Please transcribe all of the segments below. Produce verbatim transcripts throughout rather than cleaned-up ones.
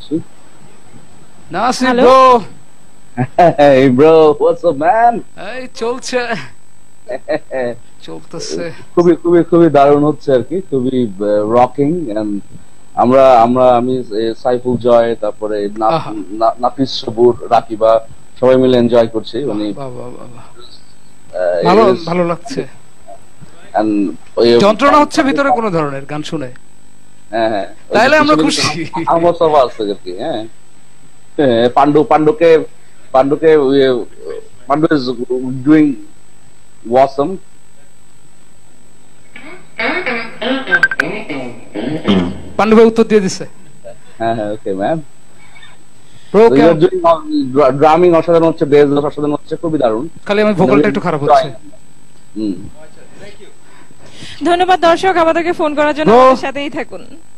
করছি। Nasir bro. Hey bro, what's up man? এই চলছে চলতেছে, খুবই খুবই খুবই দারুণ হচ্ছে আর কি, খুবই রকিং। এন্ড আমরা আমরা আমি সাইফুল জয়, তারপরে নাফিস সবুর, রাকিবা সবাই মিলে এনজয় করছি। মানে বাবা বাবা ভালো ভালো লাগছে। এন্ড যন্ত্রণা হচ্ছে ভিতরে কোন ধরনের গান শুনে। হ্যাঁ হ্যাঁ, তাইলে আমরা খুশি। আমার সব আছে আর কি। হ্যাঁ, পান্ডু পান্ডুকে পান্ডুকে Pandu is doing awesome. Pandu ভাই উত্তর দিয়ে দিছে। হ্যাঁ হ্যাঁ, ওকে ম্যাম। ব্রো কে ড্রামিং অসাধারণ হচ্ছে, বেস অসাধারণ হচ্ছে, খুবই দারুণ। খালি আমার ভোকালটা একটু খারাপ হচ্ছে। হুম, ধন্যবাদ দর্শক, আমাদেরকে ফোন করার জন্য। আমাদের সাথেই থাকুন।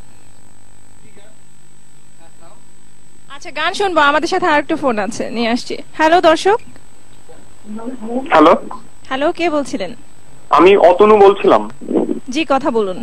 আচ্ছা, গান শুনবো, আমাদের সাথে আরেকটা ফোন আছে, নিয়ে আসছি। হ্যালো দর্শক। হ্যালো হ্যালো, কে বলছিলেন? আমি অতনু বলছিলাম। জি, কথা বলুন।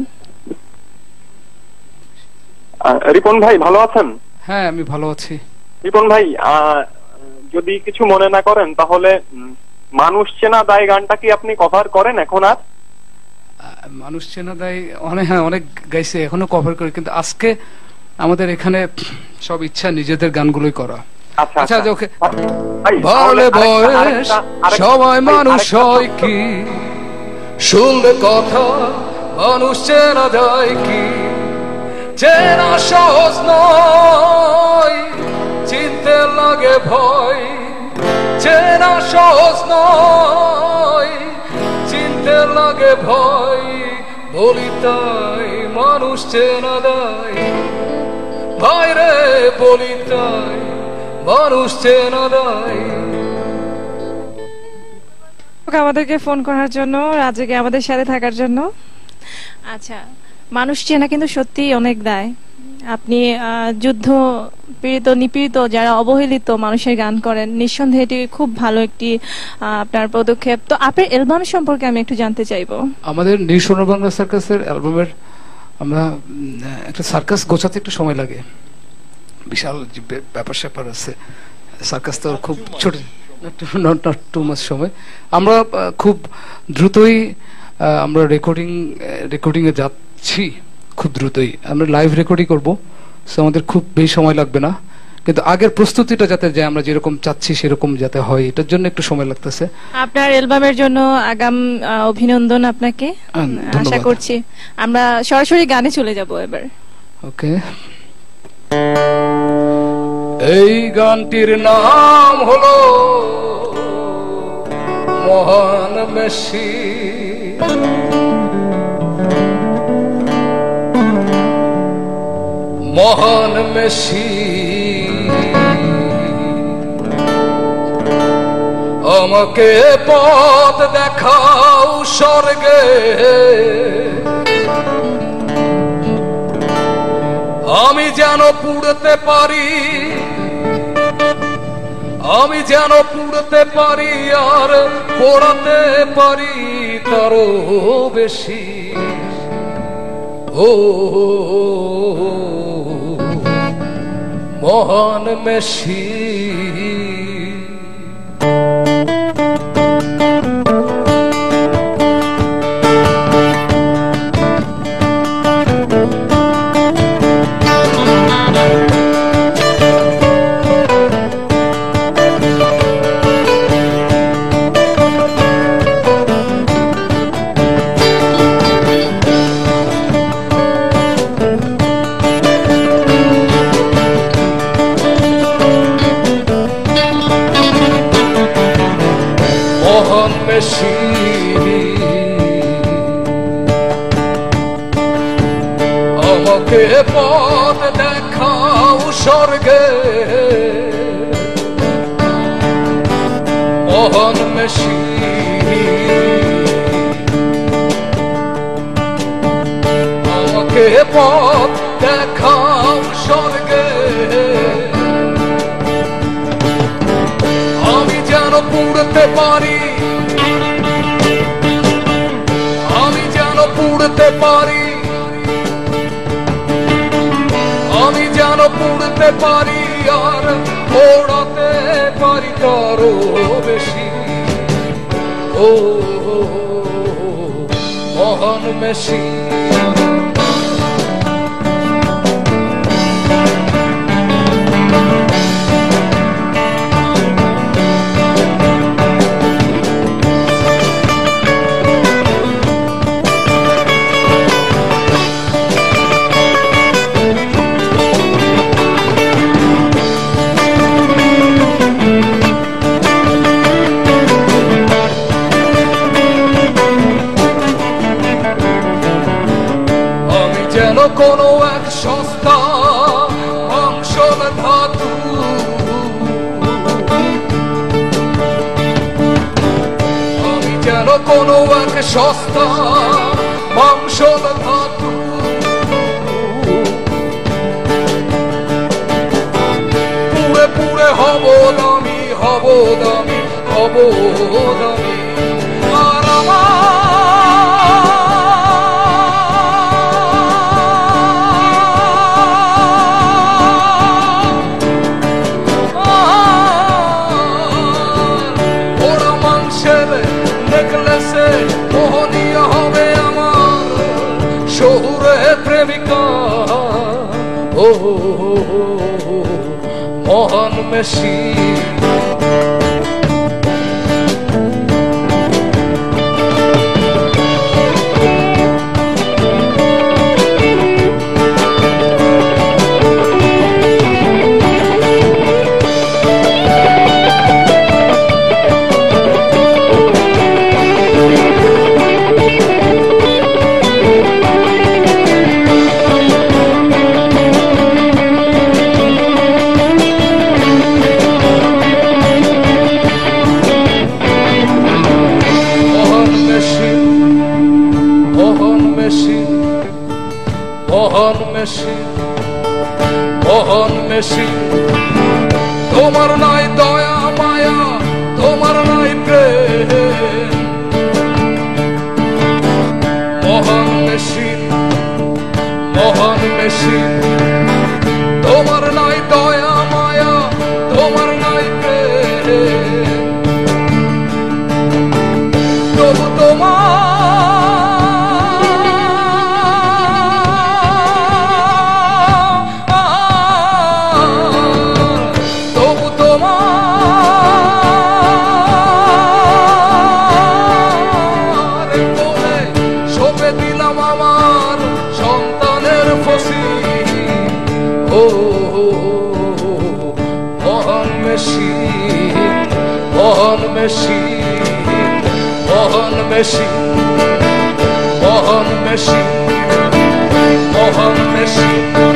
রিপন ভাই ভালো আছেন? হ্যাঁ, আমি ভালো আছি। রিপন ভাই, যদি কিছু মনে না করেন তাহলে মানুষ চেনা দায় গানটা কি আপনি কভার করেন এখন? আর মানুষ চেনা দায় অনেক হ্যাঁ অনেক গাইছে, এখনো কভার করি, কিন্তু আজকে আমাদের এখানে সব ইচ্ছা নিজেদের গানগুলোই করা। আচ্ছা আচ্ছা, ওকে। বলে বয়স সবাই মানুষ হয় কি, শুনলে কথা মানুষ চেনা যায় কি, চেনা সহজ নয়, চিনতে লাগে ভয়, চেনা সহজ নয়, চিনতে লাগে ভয়, বলি তাই মানুষ চেনা দায়, ভাই রে বলি তাই মানুষ চেনা দায়। আমাদেরকে ফোন করার জন্য, রাজকে আমাদের সাথে থাকার জন্য। আচ্ছা, মানুষ চেনা কিন্তু সত্যি অনেক দায়। আপনি যুদ্ধ পীড়িত নিপীড়িত যারা অবহেলিত মানুষের গান করেন, নিঃসন্দেহে এটি খুব ভালো একটি আপনার পদক্ষেপ। তো আপনার অ্যালবাম সম্পর্কে আমি একটু জানতে চাইবো। আমাদের নিউ সোনার বাংলা সার্কাসের অ্যালবামের আমরা একটা সার্কাস গোছাতে একটু সময় লাগে, বিশাল ব্যাপার স্যাপার আছে। সার্কাস তো খুব ছোট, নট টু মাস সময়। আমরা খুব দ্রুতই আমরা রেকর্ডিং রেকর্ডিং এ যাচ্ছি, খুব দ্রুতই আমরা লাইভ রেকর্ডিং করব। সো আমাদের খুব বেশি সময় লাগবে না, কিন্তু আগের প্রস্তুতিটা যাতে যে আমরা যেরকম চাচ্ছি সেরকম যাতে হয়, এটার জন্য একটু সময় লাগতেছে। আপনার অ্যালবামের জন্য আগাম অভিনন্দন আপনাকে। আশা করছি আমরা সরাসরি গানে চলে যাব এবার। ওকে, এই গানটির নাম হলো মহান মেসি। মহান মেসি আমাকে পথ দেখাও স্বর্গে, আমি যেন পুড়তে পারি, আমি যেন পুড়তে পারি আর পোড়াতে পারি তারও বেশি। ও মহান মেসি, আমাকে পথ দেখাও স্বর্গে। মহান মেসি আমাকে পথ দেখাও স্বর্গে, আমি যেন পুড়তে পারি, আমি যেন পুড়তে পারি, আমি যেন পুড়তে উড়তে পারি আর ওড়াতে পারি তারও বেশি। ও মহান মেশিন। কোনো এক সস্তা মাংসল ধাতু, আমি যেন কোনো এক সস্তা মাংসল ধাতু। পুড়ে পুড়ে হব দামি, হব দামি, হব দামি। আর আমার প্রেমিকা। ও মহান মেশিন। মহান মেশিন, মহান মেশিন। তোমার নাই দয়া মায়া, তোমার নাই প্রেম। মহান মেশিন, মহান মেশিন। তোমার নাই দয়া মায়া, তোমার নাই প্রেম। তবু তোমার মহান মেশিন, মহান মেশিন, মহান মেশিন, মহান মেশিন।